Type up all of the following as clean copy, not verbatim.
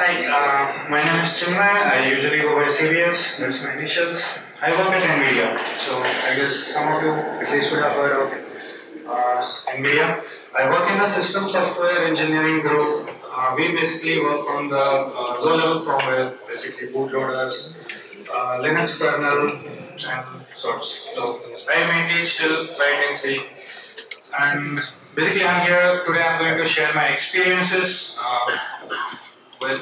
Hi, my name is Chinmay. I usually go by CBS, that's my initials. I work at NVIDIA, so I guess some of you at least would have heard of NVIDIA. I work in the system software engineering group. We basically work on the low-level firmware, basically bootloaders, Linux kernel, and sorts. So I mainly still write in C. And basically I'm here today, I'm going to share my experiences with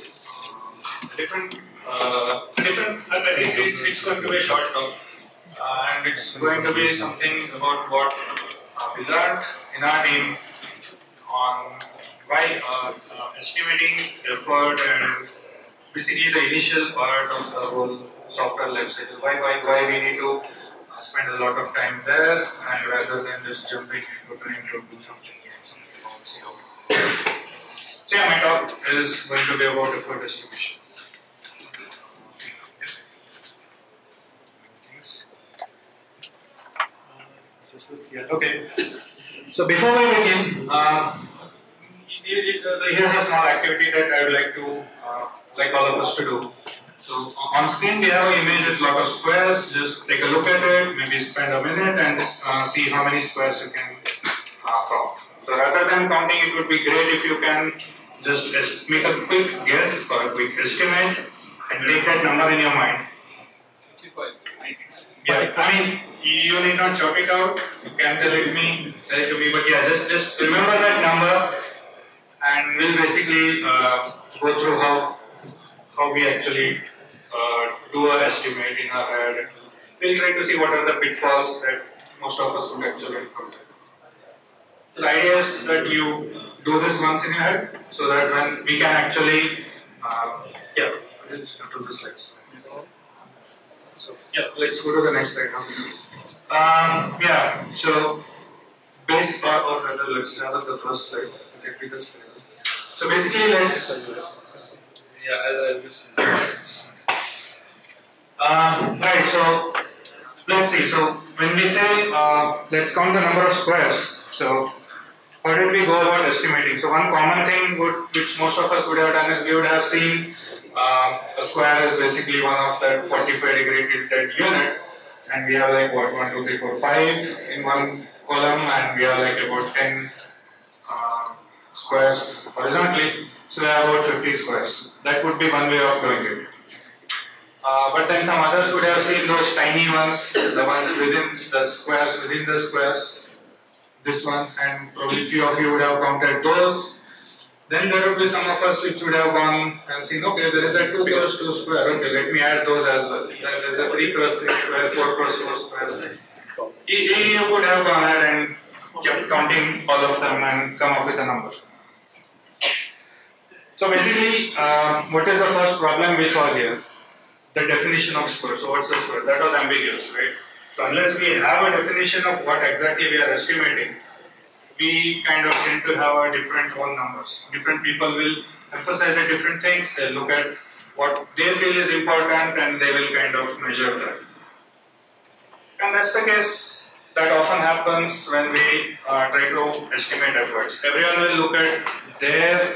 it's going to be a short talk, and it's going to be something about what we learned in our team on why estimating effort and basically the initial part of the whole software lifecycle. Why we need to spend a lot of time there, and rather than just jumping into trying to do something else. So yeah, my talk is going to be about effort estimation. Okay. So before we begin, here's a small activity that I would like all of us to do. So on screen we have an image with a lot of squares. Just take a look at it, maybe spend a minute and see how many squares you can count. So rather than counting, it would be great if you can just make a quick guess or a quick estimate and take that number in your mind. Yeah, I mean, you need not shout it out. You can tell it to me, but yeah, just remember that number, and we'll basically go through how we actually do our estimate in our head. We'll try to see what are the pitfalls that most of us would actually encounter. The idea is that you do this once in your head, so that when we can actually, let's go to the slides. So yeah, let's go to the next slide now. So basic part, or rather, let's have the first slide. So basically, I'll just. Right. So let's see. So when we say let's count the number of squares. So how did we go about estimating? So one common thing which most of us would have done is we would have seen a square is basically one of that 45-degree tilted unit, and we have like what 1, 2, 3, 4, 5 in one column, and we have like about 10 squares horizontally. So we have about 50 squares. That would be one way of doing it. But then some others would have seen those tiny ones, the ones within the squares, this one, and probably few of you would have counted those. Then there would be some of us which would have gone and seen, okay, there is a 2 cross 2 square, okay, let me add those as well. Then there is a 3 cross 3 square, 4 cross 4 squares. You would have gone ahead and kept counting all of them and come up with a number. So basically, what is the first problem we saw here? The definition of square. So what's a square? That was ambiguous, right? So unless we have a definition of what exactly we are estimating, we kind of tend to have our different own numbers. Different people will emphasize the different things. They'll look at what they feel is important and they will kind of measure that. And that's the case that often happens when we try to estimate efforts. Everyone will look at their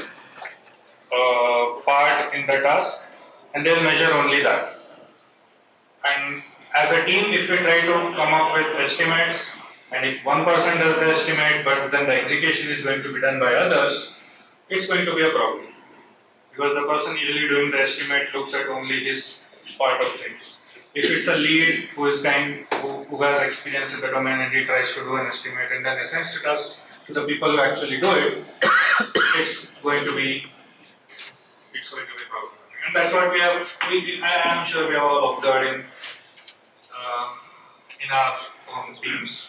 part in the task and they'll measure only that. And as a team, if we try to come up with estimates, and if one person does the estimate, but then the execution is going to be done by others, it's going to be a problem. Because the person usually doing the estimate looks at only his part of things. If it's a lead who is who has experience in the domain and he tries to do an estimate and then assigns the task to the people who actually do it, it's going to be problematic. And that's what I'm sure we have all observed in our own teams.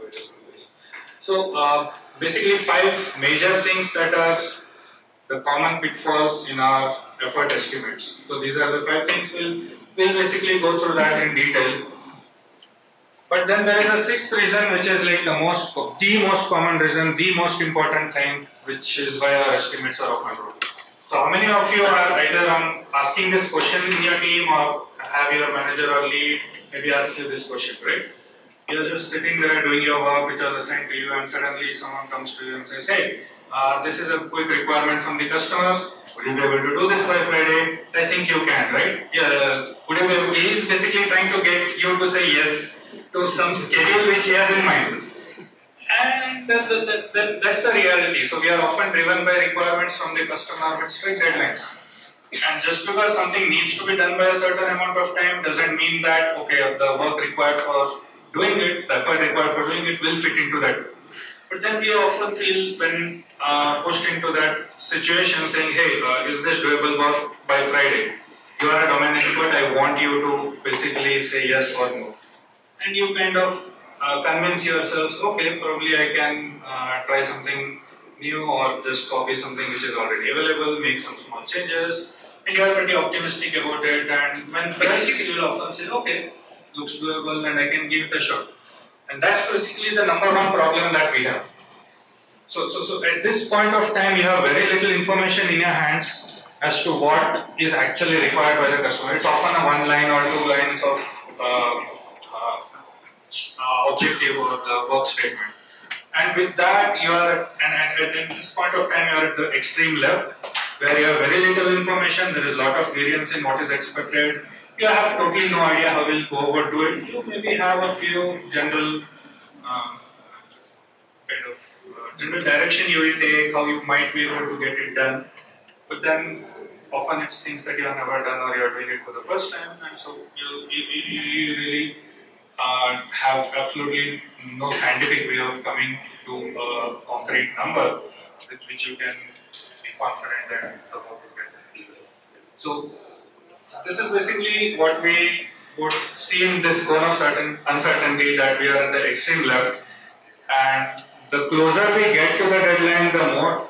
So basically 5 major things that are the common pitfalls in our effort estimates. So these are the 5 things. We'll basically go through that in detail. But then there is a 6th reason, which is like the most common reason, the most important thing, which is why our estimates are often wrong. So how many of you are either asking this question in your team, or have your manager or lead maybe ask you this question, right? You're just sitting there doing your work which was assigned to you, and suddenly someone comes to you and says, hey, this is a quick requirement from the customer. would you be able to do this by Friday? I think you can, right? Yeah. Would you be able, he is basically trying to get you to say yes to some schedule which he has in mind. And that's the reality. So we are often driven by requirements from the customer with strict deadlines. And just because something needs to be done by a certain amount of time doesn't mean that, okay, the work required for doing it, the effort required for doing it will fit into that. But then we often feel when pushed into that situation saying, hey, is this doable by Friday? You are a domain expert, I want you to basically say yes or no. And you kind of convince yourselves, okay, probably I can try something new or just copy something which is already available, make some small changes, and you are pretty optimistic about it. And when pressed, you will often say, okay, looks doable and I can give it a shot. And that's basically the number one problem that we have. So at this point of time, you have very little information in your hands as to what is actually required by the customer. It's often a one line or two lines of objective or the work statement. And with that, you are, and at this point of time, you are at the extreme left, where you have very little information, there is a lot of variance in what is expected. You have totally no idea how we'll go about do it. You maybe have a few general general direction you will take, how you might be able to get it done. But then often it's things that you have never done or you are doing it for the first time, and so you really have absolutely no scientific way of coming to a concrete number with which you can be confident that the work will get done. So this is basically what we would see in this cone of uncertainty, that we are at the extreme left, and the closer we get to the deadline, the more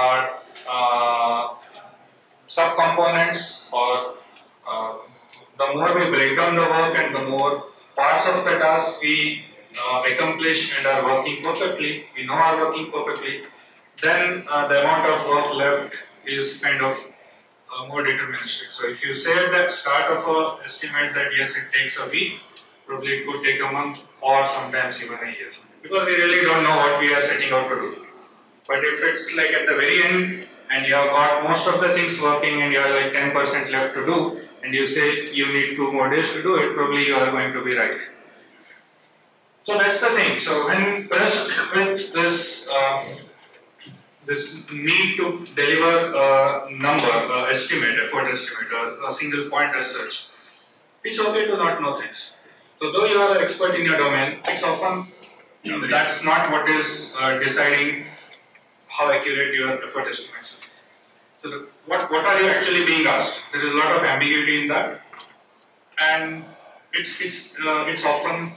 subcomponents or the more we break down the work and the more parts of the task we accomplish and are working perfectly, we know are working perfectly, then the amount of work left is kind of more deterministic. So if you say at the start of an estimate that yes, it takes a week, probably it could take a month or sometimes even a year, because we really don't know what we are setting out to do. But if it's like at the very end and you have got most of the things working and you have like 10% left to do, and you say you need 2 more days to do it, probably you are going to be right. So that's the thing. So when pressed with this this need to deliver a number, estimate, effort estimate, a single point as such, it's okay to not know things. So though you are an expert in your domain, it's often that's not what is deciding how accurate your effort estimates are. So what are you actually being asked? There is a lot of ambiguity in that, and it's often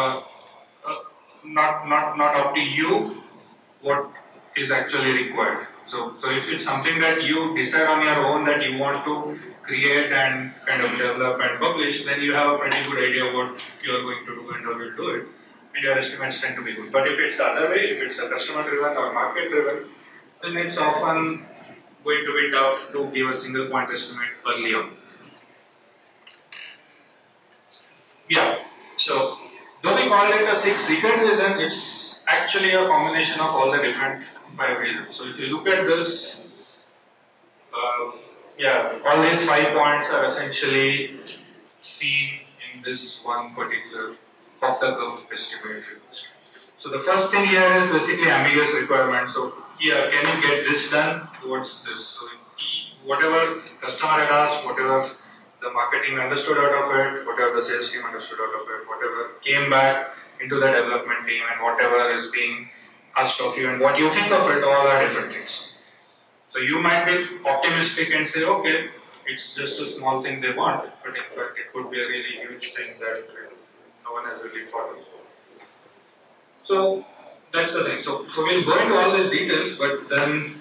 not up to you what is actually required. So if it's something that you decide on your own that you want to create and kind of develop and publish, then you have a pretty good idea what you are going to do and how you will do it, and your estimates tend to be good. But if it's the other way, if it's a customer driven or market driven, then it's often going to be tough to give a single point estimate early on. Yeah, so though we called it a 6 secret reason, it's actually a combination of all the different 5 reasons. So if you look at this, all these 5 points are essentially seen in this one particular off-the-cuff estimate request. So the first thing here is basically ambiguous requirements. So yeah, can you get this done? What's this? So whatever customer had asked, whatever the marketing understood out of it, whatever the sales team understood out of it, whatever came back into the development team, and whatever is being asked of you and what you think of it, all are different things. So you might be optimistic and say, okay, it's just a small thing they want, but in fact it could be a really huge thing that no one has really thought of. So that's the thing. So we'll go into all these details, but then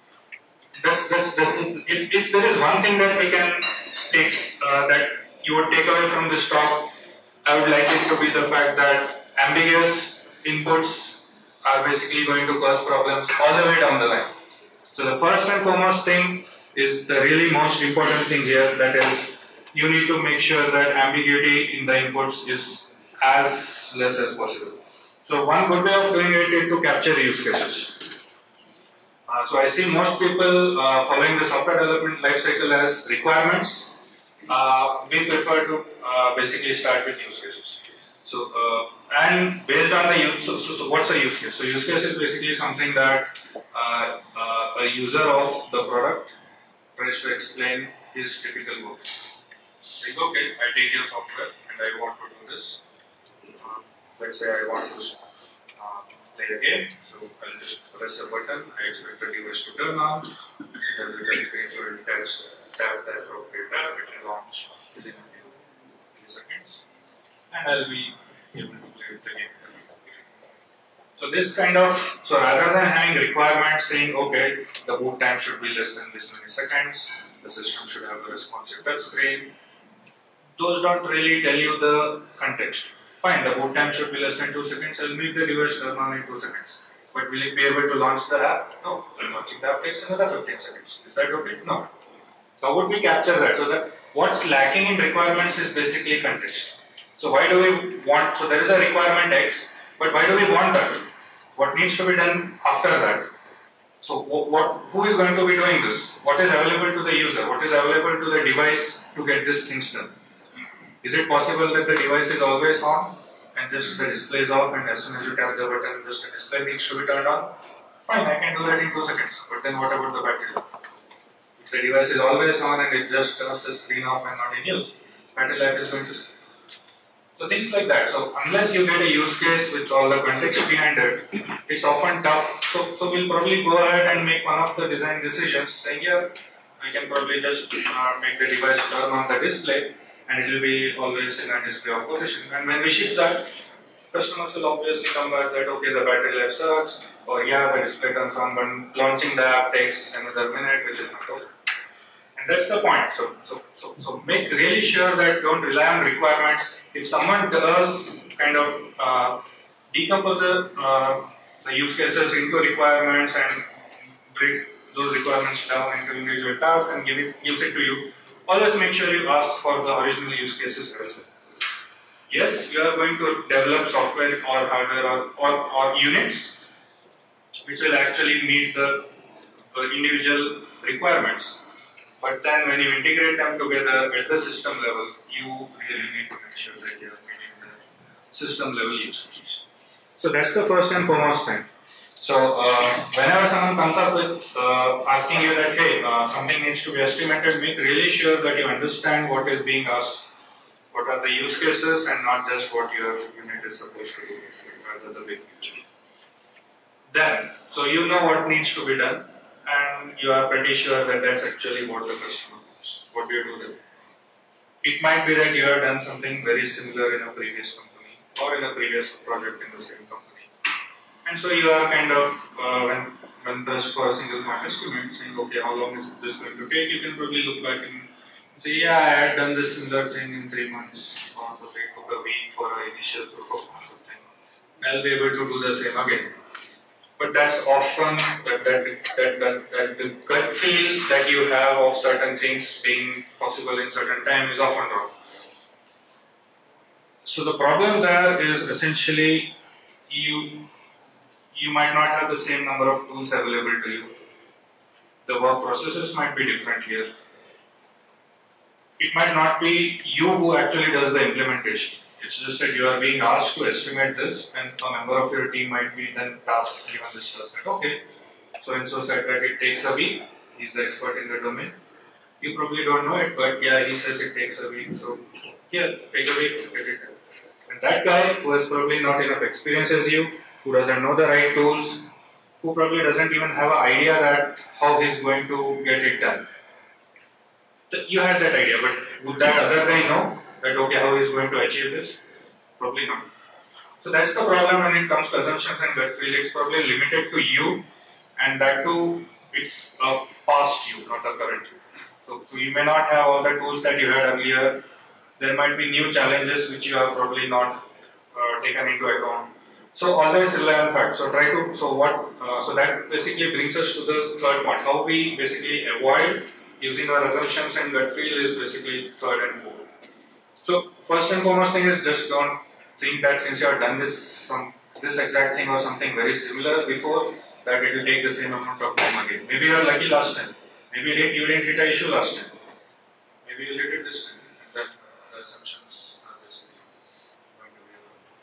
if there is one thing that we can take that you would take away from this talk, I would like it to be the fact that ambiguous inputs are basically going to cause problems all the way down the line. So the first and foremost thing is the really most important thing here, that is you need to make sure that ambiguity in the inputs is as less as possible. So one good way of doing it is to capture use cases. So I see most people following the software development lifecycle as requirements. We prefer to basically start with use cases. So and based on the use, so what's a use case? So use case is basically something that a user of the product tries to explain his typical work. Like, okay, I take your software and I want to do this. Let's say I want to play a game, so I'll just press a button. I expect the device to turn on. It has a touch screen, so it tap the appropriate tab, it will launch within a few milliseconds, and I'll be able to play with the game. So this kind of, so rather than having requirements saying, okay, the boot time should be less than this many seconds, the system should have a responsive touch screen, those don't really tell you the context. Fine, the boot time should be less than 2 seconds, I'll make the device turn on in 2 seconds. But will it be able to launch the app? No, launching the app takes another 15 seconds. Is that okay? No. How would we capture that? So that what's lacking in requirements is basically context. So why do we want, so there is a requirement X, but why do we want that? What needs to be done after that? So who is going to be doing this? What is available to the user? What is available to the device to get these things done? Is it possible that the device is always on and just the display is off, and as soon as you tap the button, just the display needs to be turned on? Fine, I can do that in 2 seconds. But then what about the battery life? If the device is always on and it just turns the screen off and not in use, battery life is going to stay. So things like that. So unless you get a use case with all the context behind it, it's often tough. So we'll probably go ahead and make one of the design decisions saying, yeah, I can probably just make the device turn on the display and it will be always in a display of position. And when we ship that, customers will obviously come back that, okay, the battery life sucks, or yeah, the display turns on, but launching the app takes another minute, which is not okay. And that's the point. So make really sure that don't rely on requirements. If someone does kind of decompose the use cases into requirements and breaks those requirements down into individual tasks and gives it to you, always make sure you ask for the original use cases as well. Yes, you are going to develop software or hardware or units which will actually meet the individual requirements. But then when you integrate them together at the system level, you really need to make sure that you are meeting the system level use cases. So that's the first and foremost thing. So whenever someone comes up with asking you that, hey, something needs to be estimated, make really sure that you understand what is being asked, what are the use cases, and not just what your unit is supposed to do, rather the big picture. Then, so you know what needs to be done, and you are pretty sure that that's actually what the customer wants. What do you do then? It might be that you have done something very similar in a previous company or in a previous project in the same company. And so you are kind of, when pressed for a single point estimate, saying, okay, how long is this going to take? You can probably look back and say, yeah, I had done this similar thing in 3 months, or it took a week for an initial proof of concept thing. I'll be able to do the same again. But that's often the gut feel that you have of certain things being possible in certain time is often wrong. So the problem there is essentially you might not have the same number of tools available to you. The work processes might be different here. It might not be you who actually does the implementation. It's just that you are being asked to estimate this, and a member of your team might be then tasked, given this task, that okay, so and so said that it takes a week, he's the expert in the domain. You probably don't know it, but yeah, he says it takes a week, so yeah, take a week, get it done. And that guy who has probably not enough experience as you, who doesn't know the right tools, who probably doesn't even have an idea that how he's going to get it done. You had that idea, but would that other guy know that okay, how he's going to achieve this? Probably not. So that's the problem when it comes to assumptions and gut feel. It's probably limited to you, and that too, it's a past you, not a current you. So you may not have all the tools that you had earlier. There might be new challenges which you have probably not taken into account. So always rely on facts. So try to, so that basically brings us to the third point. How we basically avoid using our assumptions and gut feel is basically third and fourth. So first and foremost thing is just don't think that since you have done this exact thing or something very similar before, that it will take the same amount of time again. Maybe you are lucky last time. Maybe you didn't hit an issue last time. Maybe you hit it this time. And then the assumptions are basically going to be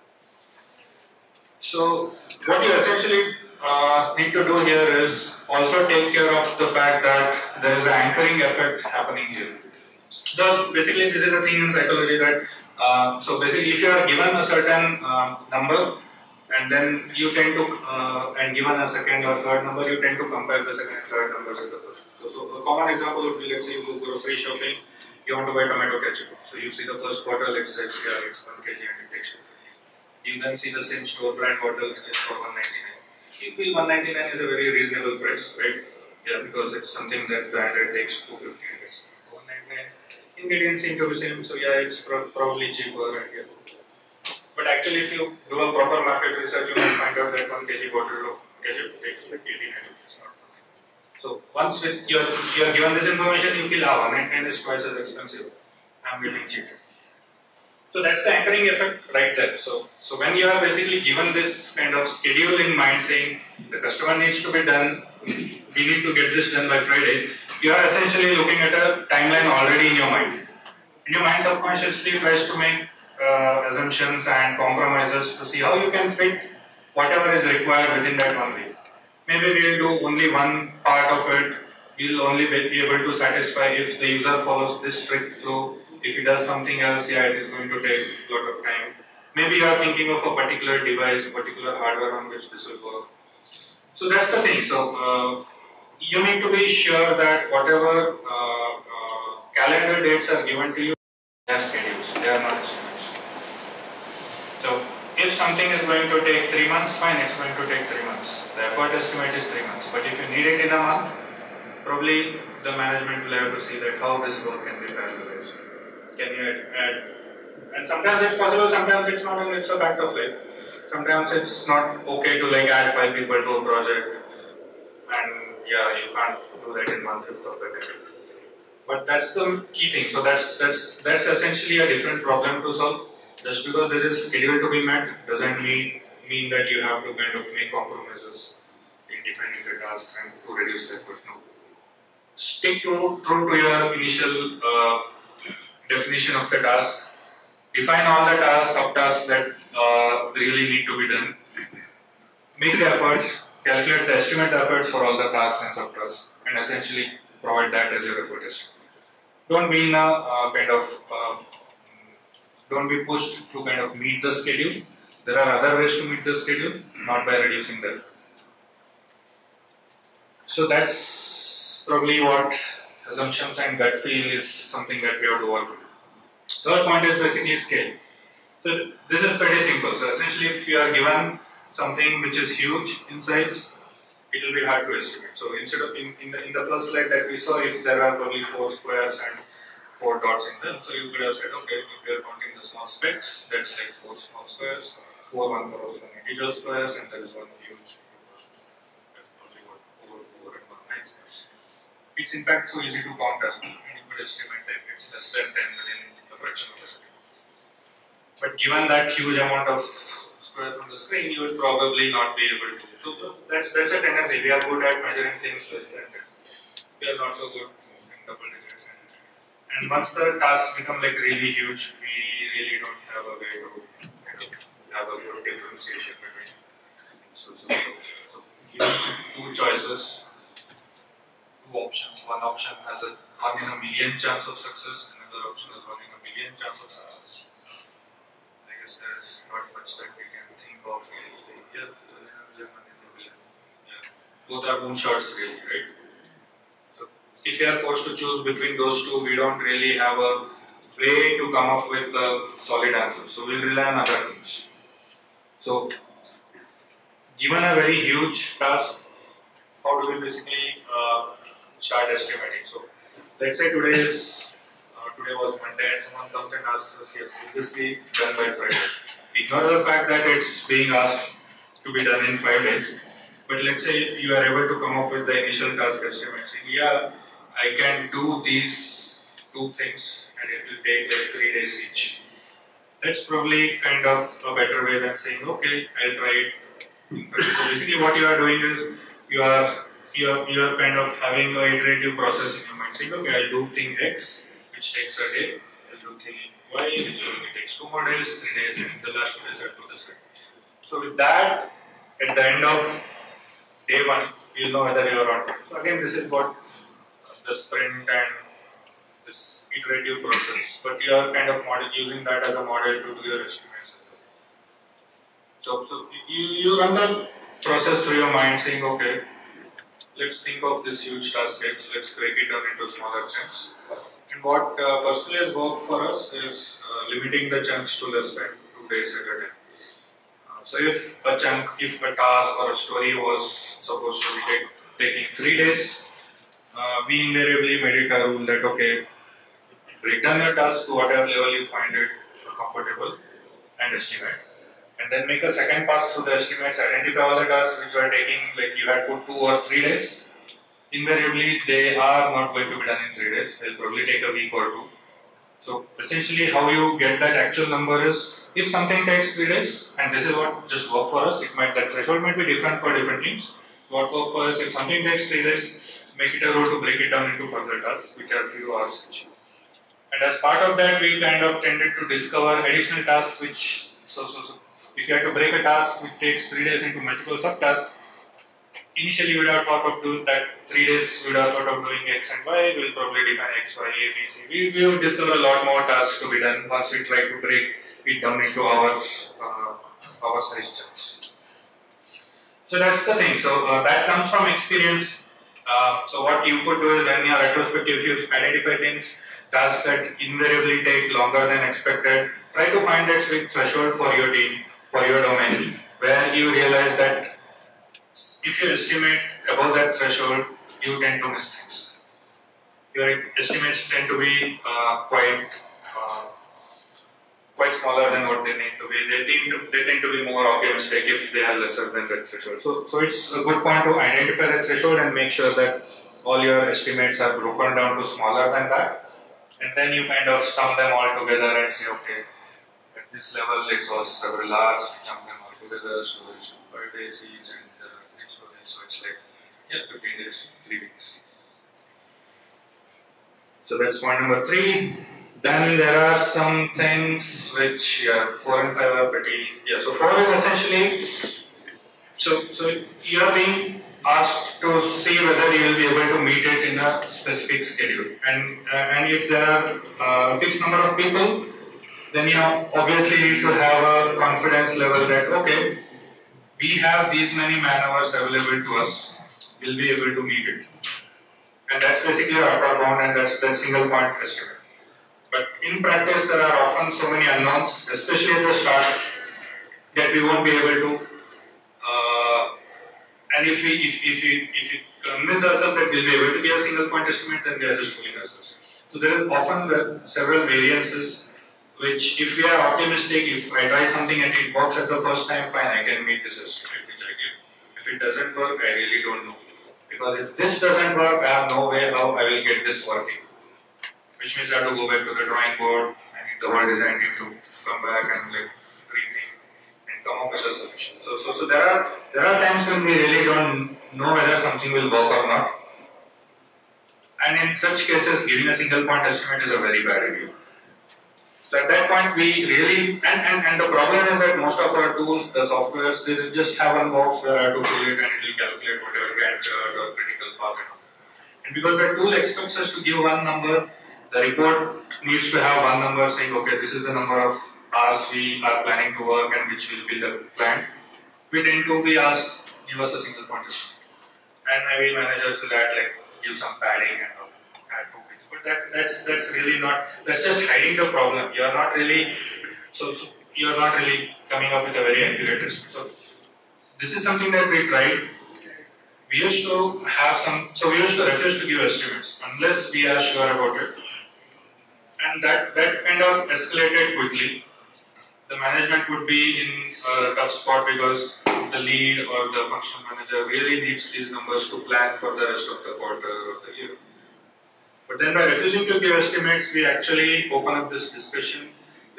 wrong. So what you essentially need to do here is also take care of the fact that there is an anchoring effect happening here. So basically this is a thing in psychology that so basically if you are given a certain number and then you tend to and given a second or third number, you tend to compare the second and third numbers with the first. So a common example would be, let's say you go grocery shopping, you want to buy tomato ketchup. So you see the first bottle, it's 1 kg and it takes you 50. You then see the same store brand bottle which is for 199. You feel 199 is a very reasonable price, right? Yeah, because it's something that branded takes 250 and it's 199. Ingredients seem to be same, so yeah, it's probably cheaper. And yeah. But actually, if you do a proper market research, you will find out that 1 kg bottle of ketchup takes like 89 rupees. So once you are given this information, you feel 199 is twice as expensive. I'm getting cheated. So that's the anchoring effect right there. So when you are basically given this kind of schedule in mind, saying the customer needs to be done, we need to get this done by Friday, you are essentially looking at a timeline already in your mind. And your mind subconsciously tries to make assumptions and compromises to see how you can fit whatever is required within that 1 week. Maybe we'll do only one part of it. We'll only be able to satisfy if the user follows this strict flow. If he does something else, yeah, it is going to take a lot of time. Maybe you are thinking of a particular device, a particular hardware on which this will work. So that's the thing. So you need to be sure that whatever calendar dates are given to you, they are schedules, they are not estimates. So if something is going to take 3 months, fine, it's going to take 3 months. The effort estimate is 3 months. But if you need it in a month, probably the management will have to see that how this work can be parallelized. Can you add? And sometimes it's possible, sometimes it's not, and it's a fact of life. Sometimes it's not okay to like add 5 people to a project, and yeah, you can't do that in 1/5 of the day. But that's the key thing. So that's essentially a different problem to solve. Just because there is schedule to be met doesn't mean that you have to kind of make compromises in defining the tasks and to reduce the effort. No. Stick true to your initial definition of the task. Define all the subtasks that really need to be done. Make the efforts, calculate the estimate efforts for all the tasks and subtasks, and essentially provide that as your effort estimate. Don't be in a don't be pushed to kind of meet the schedule. There are other ways to meet the schedule, not by reducing the effort. So that's probably what assumptions and gut feel is something that we have to work on. Third point is basically scale. So this is pretty simple. So essentially, if you are given something which is huge in size, it will be hard to estimate. So instead of in the first slide that we saw, if there are probably 4 squares and 4 dots in them, so you could have said, okay, if you are counting the small specks, that's like 4 small squares, 4 1 integer squares, and there is one huge. That's probably what 4 and 1 9 squares. It's in fact so easy to count as well, and you could estimate that it's less than 10 within a fraction of a second. But given that huge amount of squares on the screen, you will probably not be able to. So that's a tendency. We are good at measuring things less than 10. We are not so good in double digits. And once the tasks become like really huge, we really don't have a way to kind of have a good differentiation between. So here are 2 choices, 2 options. One option has a 1 in a million chance of success, another option is 1 in a million chance of success. I guess there is not much that we can think of. Yeah, 1 in a million. Yeah. Both are moonshots really, right? So if you are forced to choose between those 2, we don't really have a way to come up with a solid answer. So we'll rely on other things. So given a very huge task, how do we basically start estimating? So let's say today was Monday and someone comes and asks us, yes, will this be done by Friday? Ignore the fact that it's being asked to be done in 5 days. But let's say you are able to come up with the initial task estimates. Yeah, I can do these 2 things and it will take like 3 days each. That's probably kind of a better way than saying, okay, I'll try it So basically what you are doing is you are kind of having an iterative process in your mind, saying, okay, I'll do thing X, which takes a day, I'll do thing Y, which only takes 2 more days, 3 days, and the last 2 days I'll do the same. So with that, at the end of day 1, you'll know whether you are on time. So again, this is what the sprint and this iterative process, but you are kind of using that as a model to do your estimates. So you run the process through your mind, saying, okay, let's think of this huge task X, let's break it down into smaller chunks. And what personally has worked for us is limiting the chunks to less than 2 days at a time. So if a task or a story was supposed to be taking 3 days, we invariably made it a rule that, okay, break down your task to whatever level you find it comfortable and estimate. And then make a second pass through the estimates, identify all the tasks which were taking, like you had put 2 or 3 days. Invariably, they are not going to be done in 3 days. They'll probably take a week or 2. So essentially, how you get that actual number is, if something takes 3 days, and this is what just worked for us, that threshold might be different for different teams. What worked for us, if something takes 3 days, make it a rule to break it down into further tasks, which are few hours each. And as part of that, we kind of tended to discover additional tasks which, so if you had to break a task which takes 3 days into multiple subtasks, initially we would have thought of doing that 3 days, we would have thought of doing X and Y, we'll probably define X, Y, A, B, C. We will discover a lot more tasks to be done once we try to break it down into our size chunks. So that's the thing. So that comes from experience. So what you could do is, in your retrospective, if you identify tasks that invariably take longer than expected, try to find that sweet threshold for your team, for your domain, where you realize that if you estimate above that threshold, you tend to miss things. Your estimates tend to be quite smaller than what they need to be. They tend to be more optimistic if they are lesser than that threshold. So it's a good point to identify the threshold and make sure that all your estimates are broken down to smaller than that. And then you kind of sum them all together and say, okay, at this level it's also several hours, we jump them all together, so it's 5 days each and 3 stories, so it's like 15 days, 3 weeks. So that's point number 3. Then there are some things which 4 and 5 are pretty, so 4 is essentially, so you are being asked to see whether you will be able to meet it in a specific schedule. And if there are a fixed number of people, then you obviously need to have a confidence level that, okay, we have these many man hours available to us, we'll be able to meet it. And that's basically our upper bound, and that's the single point estimate. But in practice, there are often so many unknowns, especially at the start, that we won't be able to. And if we convince ourselves that we'll be able to give a single point estimate, then we are just fooling ourselves. So there are often several variances, which if we are optimistic, if I try something and it works at the first time, fine, I can meet this estimate which I give. If it doesn't work, I really don't know. Because if this doesn't work, I have no way how I will get this working. Which means I have to go back to the drawing board, I need the whole design team to come back and rethink and come up with a solution. So there are times when we really don't know whether something will work or not. And in such cases, giving a single point estimate is a very bad idea. So at that point, we really, and the problem is that most of our tools, the softwares, they just have one box where I have to fill it and it will calculate whatever Gantt chart or critical path. And because the tool expects us to give one number, the report needs to have one number saying, okay, this is the number of hours we are planning to work and which will be the plan. We tend to be asked, give us a single point estimate. And maybe managers will give some padding and add 2 bits. But that's really not, that's just hiding the problem. You are not really, you are not really coming up with a very accurate estimate. So this is something that we tried. We used to we used to refuse to give estimates unless we are sure about it. And that kind of escalated quickly. The management would be in a tough spot because the lead or the functional manager really needs these numbers to plan for the rest of the quarter or the year. But then by refusing to give estimates, we actually open up this discussion with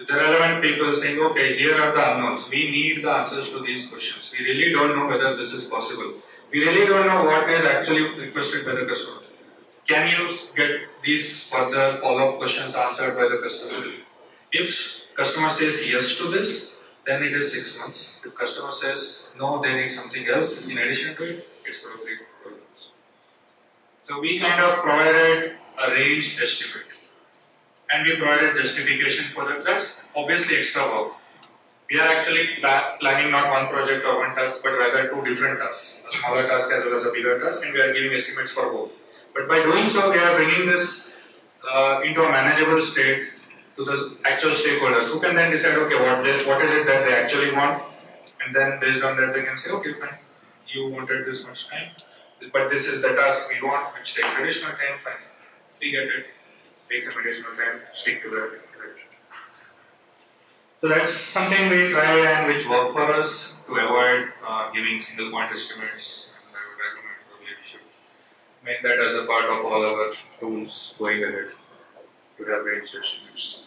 the relevant people saying, okay, here are the unknowns. We need the answers to these questions. We really don't know whether this is possible. We really don't know what is actually requested by the customer. Can you get these further follow-up questions answered by the customer? If customer says yes to this, then it is 6 months. If customer says no, they need something else in addition to it, it's probably 12 months. So we kind of provided a range estimate. And we provided justification for that. That's obviously extra work. We are actually planning not one project or one task, but rather two different tasks, a smaller task as well as a bigger task, and we are giving estimates for both. But by doing so, we are bringing this into a manageable state to the actual stakeholders, who can then decide, okay, what is it that they actually want, and then based on that, they can say, okay, fine, you wanted this much time, but this is the task we want, which takes additional time, fine, we get it. Take some additional time, stick to that. So that's something we try and which work for us to avoid giving single point estimates. And I would recommend probably we should make that as a part of all our tools going ahead to have range estimates.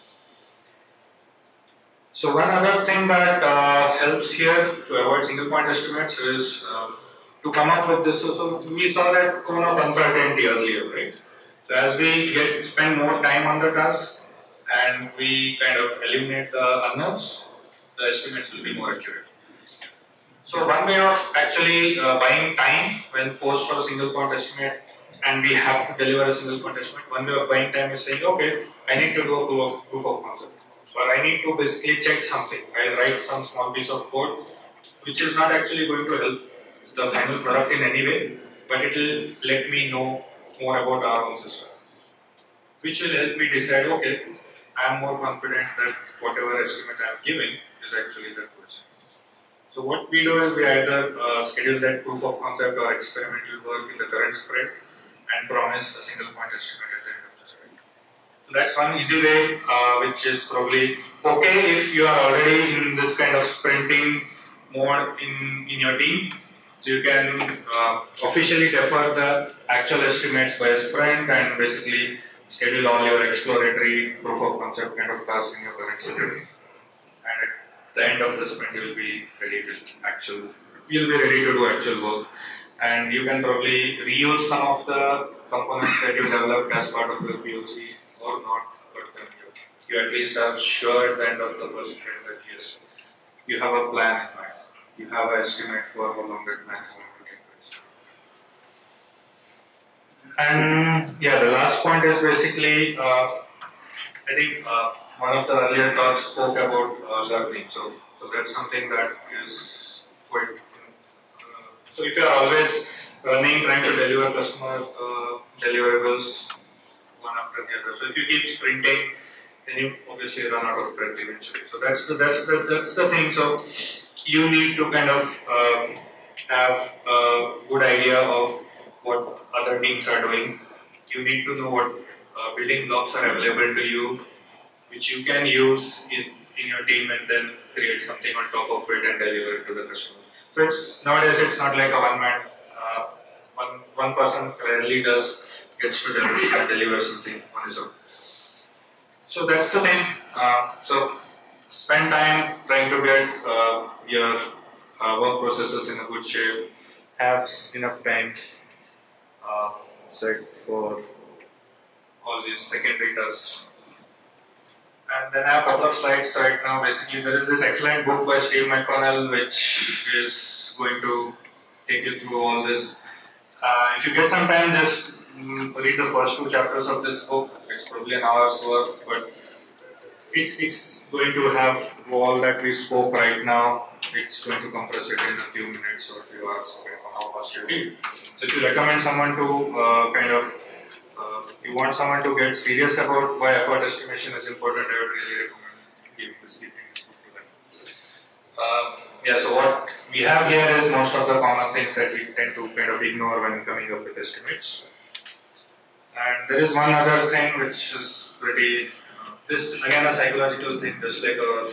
So one other thing that helps here to avoid single point estimates is to come up with this. So we saw that cone of uncertainty earlier, right? So as we spend more time on the tasks and we kind of eliminate the unknowns, the estimates will be more accurate. So one way of actually buying time when forced for a single point estimate and we have to deliver a single point estimate, one way of buying time is saying, okay, I need to do a proof of concept, or I need to basically check something. I'll write some small piece of code which is not actually going to help the final product in any way, but it will let me know more about our own system, which will help me decide, okay, I am more confident that whatever estimate I am giving is actually the question. So what we do is we either schedule that proof of concept or experimental work in the current sprint and promise a single point estimate at the end of the sprint. So that's one easy way, which is probably okay if you are already in this kind of sprinting mode in your team. So you can officially defer the actual estimates by a sprint and basically schedule all your exploratory proof of concept kind of tasks in your current sprint. And at the end of the sprint, you'll be ready to do actual work. And you can probably reuse some of the components that you developed as part of your POC or not, but then you at least are sure at the end of the first sprint that yes, you have a plan in mind. You have an estimate for how long that plan is going to take place. And yeah, the last point is basically, I think one of the earlier talks spoke about learning. So that's something that is quite. So if you are always running, trying to deliver customer deliverables one after the other. So if you keep sprinting, then you obviously run out of breath eventually. So that's the thing. So you need to kind of have a good idea of what other teams are doing. You need to know what building blocks are available to you, which you can use in your team and then create something on top of it and deliver it to the customer. So nowadays it's not like a one-man, one person rarely gets to deliver something on his own. So that's the thing. So spend time trying to get your work processes in a good shape, have enough time set for all these secondary tasks. And then I have a couple of slides right now. Basically, there is this excellent book by Steve McConnell which is going to take you through all this. If you get some time, just read the first 2 chapters of this book. It's probably an hour's work, but it's going to have all that we spoke right now. It's going to compress it in a few minutes or a few hours, depending on how fast you read. So if you recommend someone to if you want someone to get serious about why effort estimation is important, I would really recommend giving this book to them. So what we have here is most of the common things that we tend to kind of ignore when coming up with estimates. And there is one other thing which is pretty, this again a psychological thing, just like our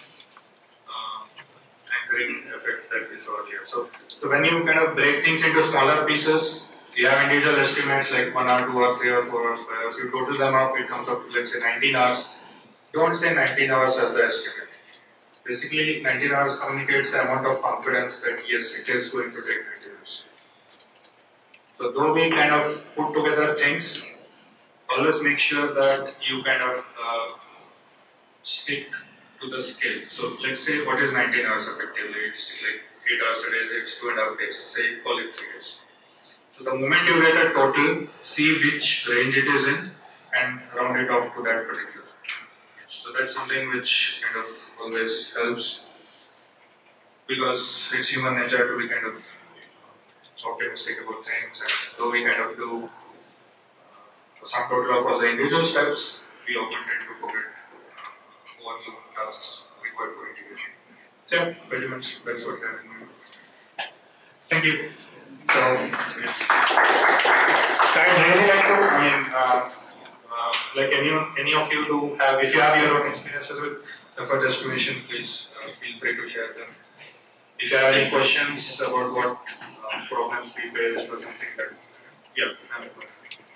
anchoring effect that we saw earlier. So when you kind of break things into smaller pieces, you have individual estimates like 1 hour, 2 hours, 3 or 4 hours, 5 hours. You total them up, it comes up to let's say 19 hours. don't say 19 hours as the estimate. Basically, 19 hours communicates the amount of confidence that yes, it is going to take 19 hours. So though we kind of put together things, always make sure that you kind of stick to the scale. So let's say what is 19 hours effectively? It's like 8 hours a day, it's 2.5 days, say call it 3 days. So the moment you get a total, see which range it is in and round it off to that particular. So that's something which kind of always helps, because it's human nature to be kind of optimistic about things, and though we kind of do some total of all the individual steps, we often tend to forget one tasks required for integration. So yeah, pretty much that's what I have in mind. Thank you. So I'd really like to, like any of you to have, if you have your own experiences with effort estimation, please feel free to share them. If you have any questions about what problems we faced or something that, yeah, have a question.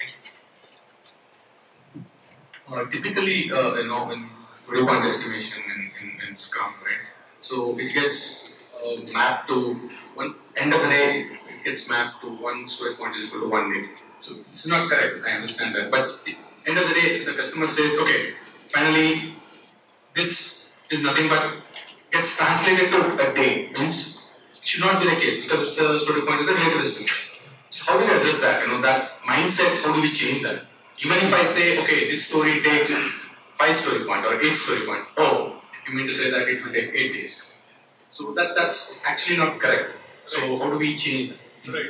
Typically, in viewpoint estimation in Scrum, right? So it gets mapped to one end of the day. It gets mapped to one square point is equal to 1 day. So it's not correct. I understand that, but end of the day, the customer says, okay, finally, this is nothing but gets translated to a day. Means it should not be the case because it's a story point is a relative estimation. So how do we address that? That mindset. How do we change that? Even if I say, okay, this story takes 5 story point or 8 story point. Oh, you mean to say that it will take 8 days? So that's actually not correct. So right. How do we change that? Right.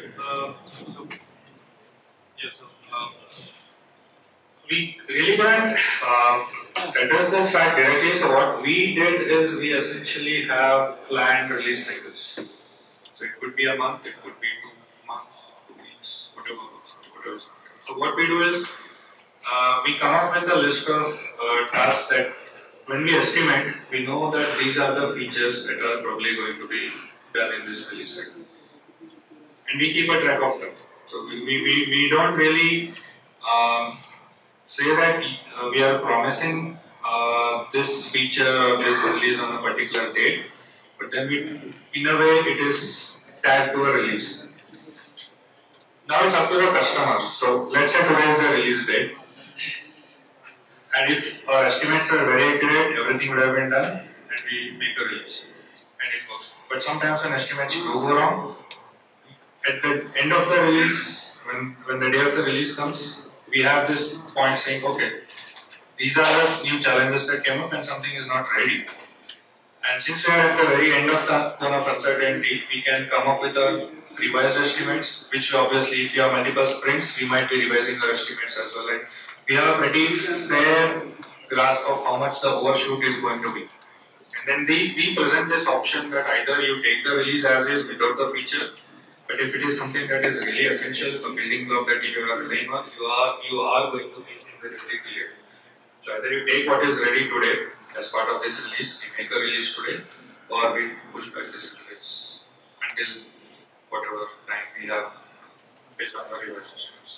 We really couldn't address this fact directly. So what we did is we essentially have planned release cycles. So it could be a month, it could be 2 months, 2 weeks, whatever. So what we do is we come up with a list of tasks that when we estimate, we know that these are the features that are probably going to be done in this release cycle. And we keep a track of them. So we don't really say that we are promising this feature or this release on a particular date, but then in a way it is tagged to a release. Now it's up to the customer. So let's say today is the release date, and if our estimates were very accurate, everything would have been done, and we make a release, and it works. But sometimes when estimates do go wrong, at the end of the release, when the day of the release comes, we have this point saying, okay, these are the new challenges that came up and something is not ready. And since we are at the very end of the zone of uncertainty, we can come up with our revised estimates, which obviously, if you have multiple sprints, we might be revising our estimates as well. Like, we have a pretty fair grasp of how much the overshoot is going to be. And then we present this option that either you take the release as is without the feature, but if it is something that is really essential, a building block that you are relying on, you are going to make it very clear. So either you take what is ready today as part of this release, we make a release today, or we push back this release until whatever time we have based on the revised systems.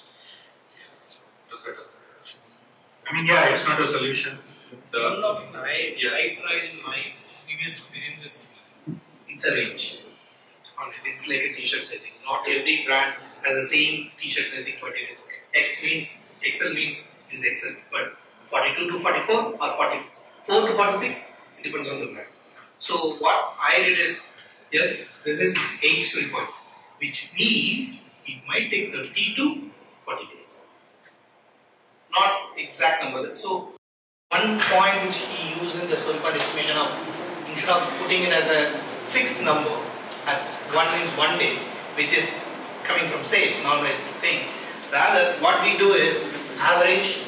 Yeah, it's not a solution. One option I tried in my previous experiences, it's a range. Honestly, it's like a t-shirt sizing. Not every brand has the same t-shirt sizing, but it is X means XL means is XL, but 42 to 44 or 44 to 46, it depends on the brand. So what I did is, yes, this is 8 story point, which means it might take 30 to 40 days. Not exact number. So one point which he used in the story point estimation of, instead of putting it as a fixed number, as 1 means 1 day, which is coming from safe, normalized thing. Rather, what we do is average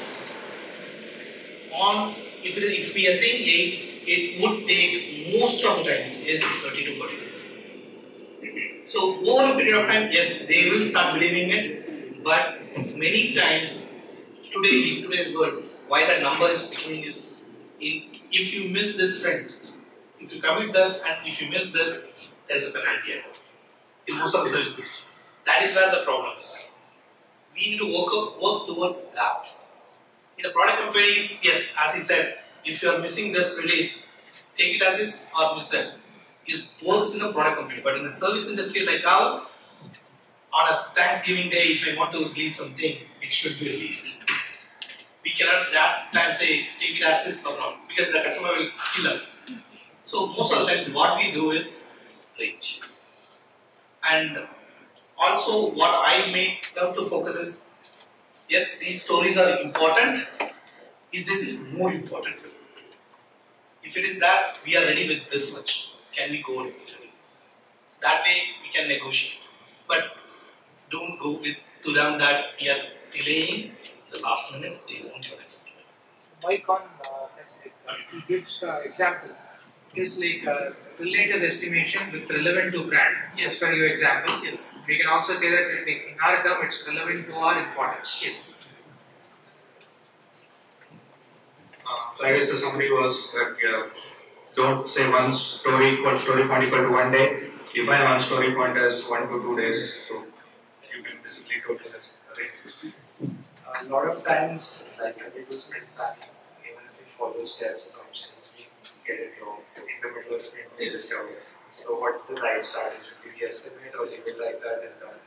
on, if we are saying 8, it would take most of the times is 30 to 40 days. So over a period of time, yes, they will start believing it, but many times today in today's world, why that number is becoming is, if you miss this sprint, if you commit this and if you miss this, there is a penalty in most of the services. That is where the problem is. We need to work towards that. In the product companies, yes, as he said, if you are missing this release, take it as is or miss it. It works in the product company, but in the service industry like ours, on a Thanksgiving day, if I want to release something, it should be released. We cannot that time say take it as is or not, because the customer will kill us. So most of the times what we do is range. And also what I make them to focus is, yes, these stories are important, this is more important for you. If it is that we are ready with this much, can we go with it? That way we can negotiate. But don't go with to them that we are delaying the last minute, they won't even accept it. Mike on he gives example. It is like relative estimation with relevant to brand. Yes. For your example. Yes. We can also say that in our term it's relevant to our importance. Yes. So I guess the summary was that don't say one story point equal to 1 day. Define one story point as 1 to 2 days. So you can basically total as arrange. A lot of times, like when we do sprint planning, even if we follow steps, assumptions, we get it wrong. In the middle of sprint, we discover. So, what is the right strategy? Should we estimate or leave it like that and done?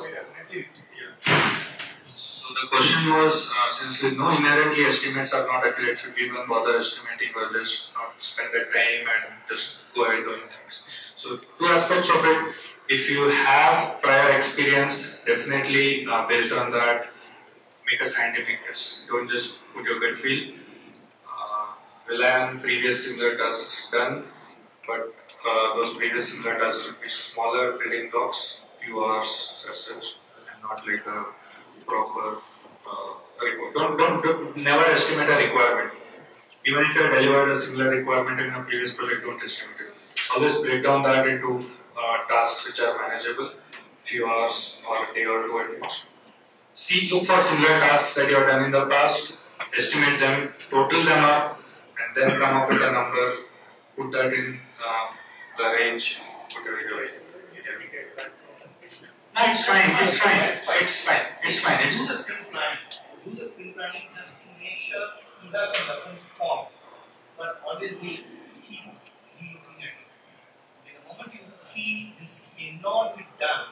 So the question was, since we know inherently estimates are not accurate, should we even bother estimating or just not spend the time and just go ahead doing things? So two aspects of it. If you have prior experience, definitely based on that, make a scientific guess. Don't just put your gut feel. Rely on previous similar tasks done, but those previous similar tasks should be smaller building blocks, few hours as such, and not like a proper report. Don't never estimate a requirement. Even if you have delivered a similar requirement in a previous project, don't estimate it. Always break down that into tasks which are manageable, few hours or a day or two at most. Look for similar tasks that you have done in the past, estimate them, total them up, and then come up with a number, put that in the range, whatever you are. No, it's fine. Do the sprint planning. Do the sprint planning just to make sure you have some reference form. But always be keep looking at it. The moment you feel this cannot be done,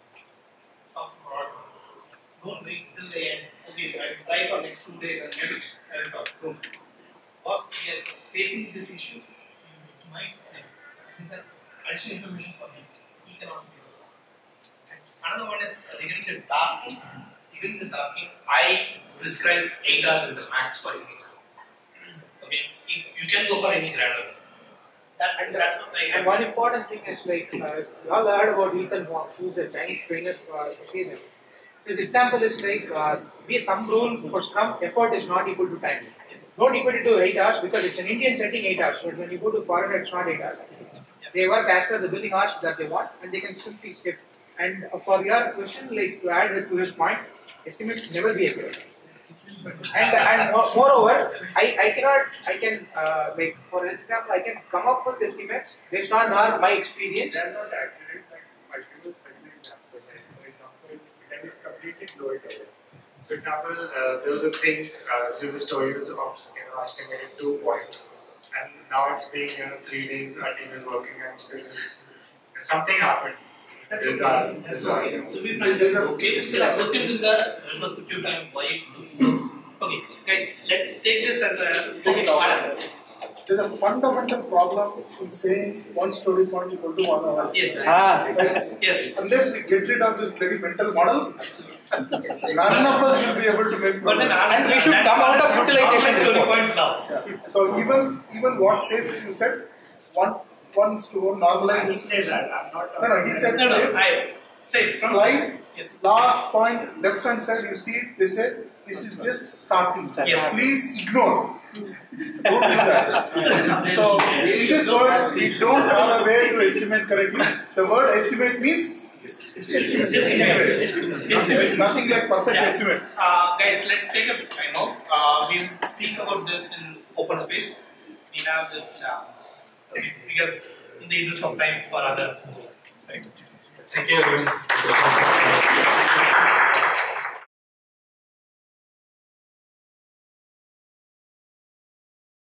don't wait till the end. Okay, I will try for next 2 days and maybe I will talk. Don't. Because we are facing this issue, you might think this is an additional information for him. He can also do it. Another one is regarding the tasking. Regarding the tasking, I prescribe 8 hours as the max for any task. Okay, you can go for any granular. That's what I. And one important thing is like you all heard about Ethan Wong, who's a Chinese trainer. Says it. This example is like we thumb rule for Scrum. Effort is not equal to time. Don't equate it to 8 hours because it's an Indian setting 8 hours. But when you go to foreigner, it's not 8 hours. They work as per the billing hours that they want, and they can simply skip. And for your question, like to add to his point, estimates never be accurate. And moreover, I can like for example, I can come up with estimates based on my experience. They are not accurate. Like, I'll give you a specific example. For example, we can completely blow it away. So, example, there was a thing. So the story was estimated 2 points, and now it's being 3 days. Our team is working, and still something happened. So we find that okay, still accepting with the retrospective time why do. Okay, guys, let's take this as a There's a fundamental problem in saying one story point equal to 1 hour. Yes. Yes. Unless we get rid of this very mental model, none of us will be able to make But then And we should come out of utilization story report. points now. Yeah. So even what safe you said, one to normalize is. Say that. I'm not. No, he said No, safe. I say Slide. Yes. Last point, left hand side, you see it, they say this is just starting. Yes. Please ignore. Don't do that. So, in this world, we don't have a way to estimate correctly. The word estimate means estimate. Nothing like perfect estimate. Guys, let's take a time out. We'll speak about this in open space. We have this because in the interest of time for other. Right? Thank you everyone.